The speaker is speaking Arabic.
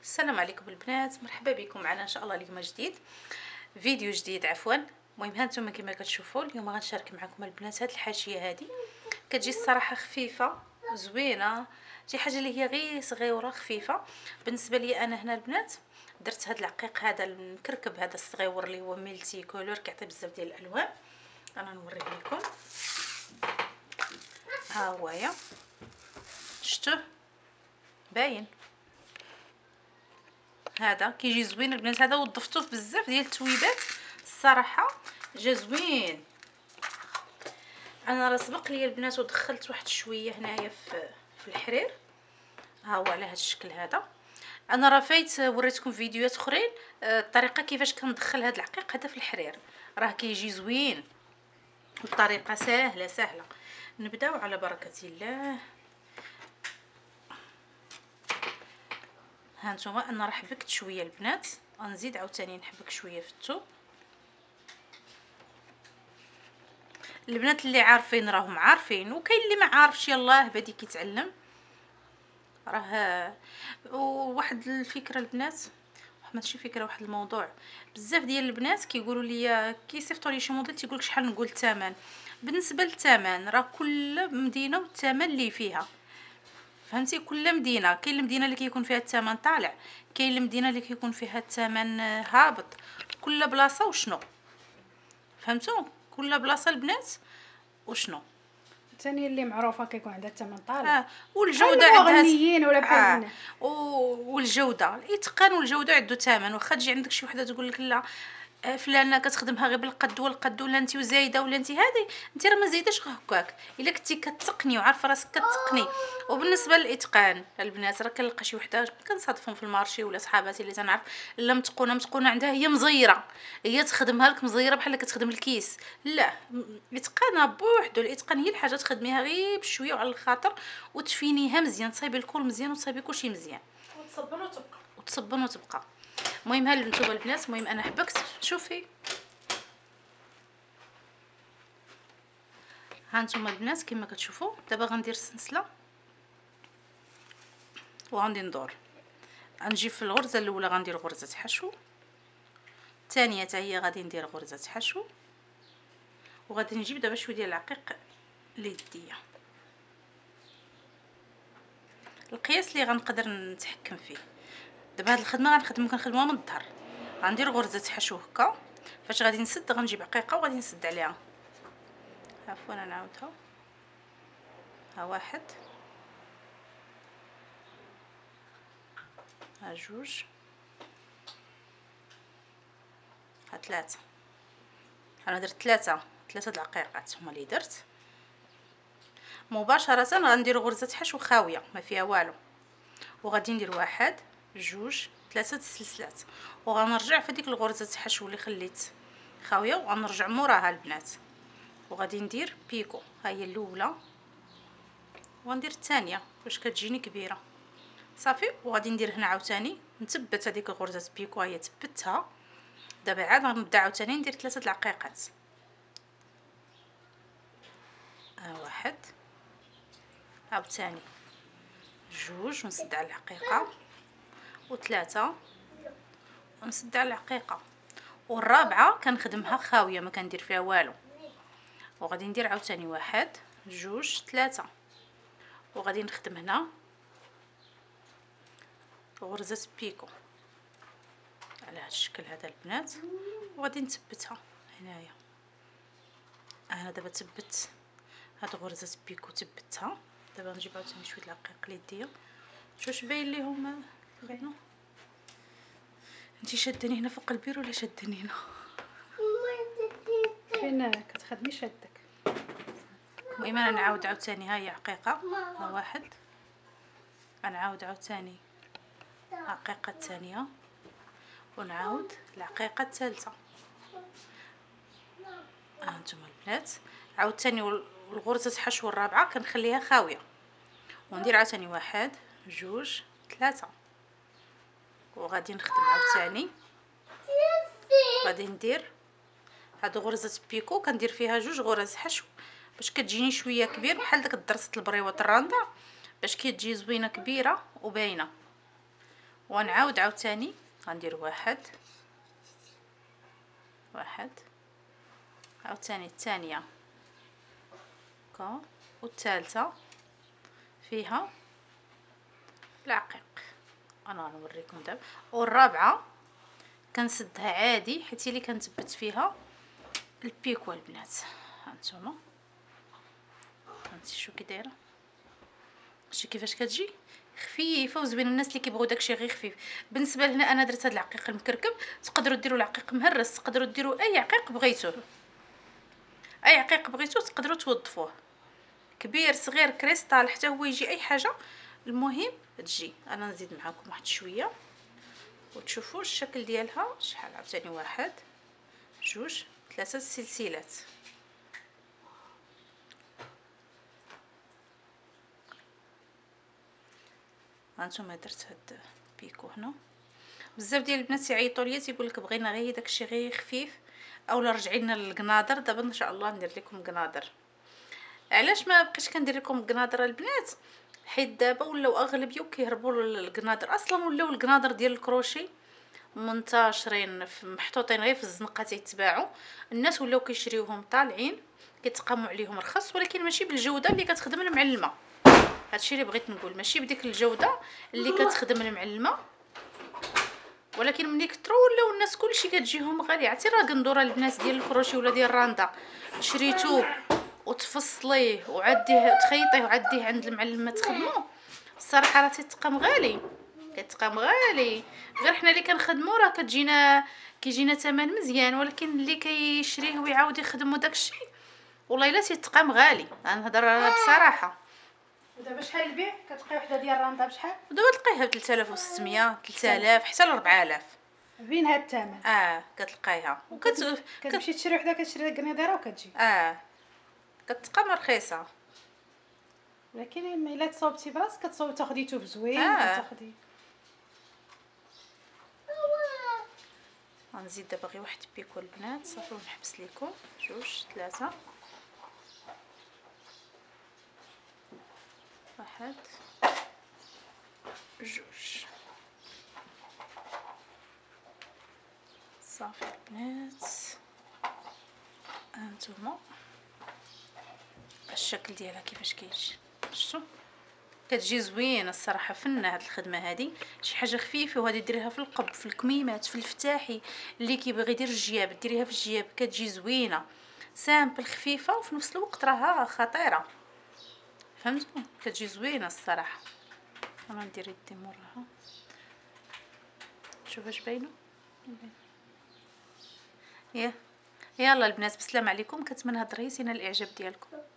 السلام عليكم البنات، مرحبا بكم معنا ان شاء الله اليوم جديد، فيديو جديد عفوا. المهم هانتوما كما كتشوفوا اليوم غنشارك معكم البنات هاد الحاشيه هادي. كتجي الصراحه خفيفه زوينه، شي حاجه اللي هي غير صغيره خفيفه. بالنسبه لي انا هنا البنات درت هاد العقيق هذا المكركب هذا الصغيور اللي هو ميلتي كولور كيعطي بزاف ديال الالوان. انا نوريه لكم، ها هويا شفتوه باين. هذا كيجي زوين البنات هذا، وضفتوه في بزاف ديال التويبات الصراحه جا زوين. انا راه سبق لي البنات ودخلت واحد شويه هنايا في الحرير، ها هو على هذا الشكل هذا. انا راه فايت وريتكم فيديوهات اخرين الطريقه كيفاش كندخل هذا العقيق هذا في الحرير، راه كيجي زوين والطريقه سهله. نبداو على بركه الله. هانتوما انا راه حبكت شويه البنات، غنزيد عاوتاني نحبك شويه في الثوم. البنات اللي عارفين راهم عارفين، وكاين اللي ما عارفش يلاه بادي كيتعلم. راه واحد الفكره البنات، ماشي فكره، واحد الموضوع. بزاف ديال البنات كيقولوا لي كيصيفطوا لي شي موديل تيقول لك شحال نقول الثمن. بالنسبه للثمن راه كل مدينه والثمن اللي فيها، فهمتي؟ كل مدينه، كاين المدينه اللي كيكون فيها الثمن طالع، كاين المدينه اللي كيكون فيها الثمن هابط. كل بلاصه وشنو، فهمتوا؟ كل بلاصه البنات وشنو. ثاني اللي معروفه كيكون عندها الثمن طالع. والجوده عندها غنيين ولا بحال والجوده الاتقان والجوده عنده ثمن. واخا تجي عندك شي وحده تقول لك لا فلانه كتخدمها غير بالقد والقد، ولا انت زايده، ولا انت هذه، انت راه ما زايداش غير هكاك الا كنتي كتقني وعارفه راسك كتقني. وبالنسبه للاتقان البنات راه كنلقى شي وحده كنصادفهم في المارشي ولا صحاباتي اللي تنعرف لا متقونه عندها هي مزيره، هي تخدمها لك مزيره بحال كتخدم الكيس. لا، الاتقان بوحدو، الاتقان هي الحاجه تخدميها غير بشويه وعلى الخاطر وتفينيها مزيان، تصايبي الكل مزيان وتصايبي كلشي مزيان وتصبن وتبقى. المهم ها نتوما البنات، المهم انا حبكت. شوفي ها نتوما البنات كما كتشوفوا. دابا غندير السلسله وغندي ندور. غنجي في الغرزه الاولى غندير غرزه حشو، الثانيه حتى هي غادي ندير غرزه حشو، وغادي نجيب دابا شويه ديال العقيق ليديا. القياس اللي غنقدر نتحكم فيه. دابا هاد الخدمه كنخدموها من الظهر. غندير غرزه حشو هكا، فاش غادي نسد غنجيب عقيقه وغادي نسد عليها. عفوا نعاودها، ها واحد، ها جوج، ها ثلاثه. انا درت ثلاثه د العقيقات هما اللي درت. مباشره غندير غرزه حشو خاويه ما فيها والو، وغادي ندير واحد جوج ثلاثه السلسلات، وغنرجع في ديك الغرزه حشو اللي خليت خاويه وغنرجع موراها البنات، وغادي ندير بيكو. ها هي الاولى، وغندير الثانيه واش كتجيني كبيره صافي. وغادي ندير هنا عاوتاني نثبت هذيك غرزه بيكو، هي ثبتها. دابا عاد غنبدا عاوتاني ندير ثلاثه العقيقات. ها واحد، عاوتاني جوج ونسد على العقيقه، وثلاثه ونسد على العقيقه، والرابعه كنخدمها خاويه ما كندير فيها والو. وغادي ندير عاوتاني واحد جوج ثلاثه، وغادي نخدم هنا غرزه بيكو على هذا الشكل هذا البنات، وغادي نثبتها هنايا. انا دابا ثبت هاد غرزه بيكو ثبتها. دابا نجيب عاوتاني شويه العقيق ليديا. واش باين ليهم؟ باينه. انتي شاداني هنا فوق البير ولا شاداني هنا؟ فين كتخدمي شادك. المهم انا نعاود عاوتاني، ها هي عقيقه، ها واحد، غنعاود عاوتاني العقيقه الثانيه، ونعاود العقيقه الثالثه. ها انتما البنات عاوتاني الغرزه حشو الرابعه كنخليها خاويه، وندير عاوتاني واحد جوج ثلاثه، وغادي نخدم عاوتاني. غادي ندير هاد غرزه بيكو كندير فيها جوج غرز حشو باش كتجيني شويه كبير بحال داك درسه البريوات الرانده، باش كتجي زوينه كبيره وباينه. ونعاود عاوتاني غندير واحد عاوتاني الثانيه هكا، والثالثه فيها العقيق. انا غنوريكم دابا. والرابعه كنسدها عادي حيت اللي كنثبت فيها البيكو البنات. هانتوما هانتي شو كي دايره، شتي كيفاش كتجي خفيفه وزوينه. الناس اللي كيبغيو داكشي غير خفيف. بالنسبه لهنا انا درت هذا العقيق المكركب، تقدروا ديروا العقيق مهرس، تقدروا ديروا اي عقيق بغيتوه، اي عقيق بغيتوه تقدروا توظفوه، كبير صغير كريستال حتى هو يجي اي حاجه. المهم تجي. انا نزيد معكم واحد شويه وتشوفوا الشكل ديالها. شحال عاوتاني واحد جوج ثلاثه سلسلات. هانتوما درت هاد بيكو هنا. بزاف ديال البنات يعيطوا ليا تيقول لك بغينا غير داكشي غير خفيف اولا رجعي لنا للقناضر. دابا ان شاء الله ندير لكم قناضر. علاش ما بقيتش كندير لكم القناضر البنات؟ حيت دابا ولاو اغلبيه كيهربوا للقناضر اصلا، ولاو القناضر ديال الكروشي منتشرين محطوطين غير في الزنقه تيتباعوا. الناس ولاو كيشريوهم طالعين كيتقاموا عليهم رخص، ولكن ماشي بالجوده اللي كتخدم المعلمه. هادشي اللي بغيت نقول، ماشي بديك الجوده اللي كتخدم المعلمه. ولكن ملي كثروا ولاو الناس كلشي كتجيهم غاليه. عرفتي راه قندوره البنات ديال الكروشي ولا ديال الراندا شريتوه وتفصليه وعديه تخيطيه وعديه عند المعلمه تخدموه، الصراحه راه تيتقام غالي، كيتقام غالي. غير حنا اللي كنخدموا راه كيجينا ثمن مزيان، ولكن اللي كيشريه ويعاود يخدموا داكشي والله الا تيتقام غالي. غنهضر بصراحه. ودابا شحال البيع؟ كتلقاي وحده ديال الراندا بشحال؟ ودابا تلقايها ب 3600 3000 حتى ل 4000 بين هاد الثمن. كتلقايها كتمشي تشري وحده كتشري قنيضيره وكتجي. كتقام رخيصه. لكن الا تصاوبتي براسك كتصاوبي تاخدي توب زوين كتاخدي. غنزيد دابا غير واحد بيكو البنات صافي ونحبس لكم. جوج ثلاثه واحد جوج صافي البنات. هانتوما الشكل ديالها كيفاش كيجي، شفتوا كتجي زوينه الصراحه. فنه هاد الخدمه هادي، شي حاجه خفيفه. وهادي ديريها في القب، في الكميمات، في الفتاحي، اللي كيبغي يدير الجياب ديريها في الجياب كتجي زوينه سامبل خفيفه وفي نفس الوقت راها خطيره. فهمتوا كتجي زوينه الصراحه. انا ندير يدي موراها شوف اش باينه. يلا البنات بسلام عليكم. كنتمنى هاد الريسينا الاعجاب ديالكم.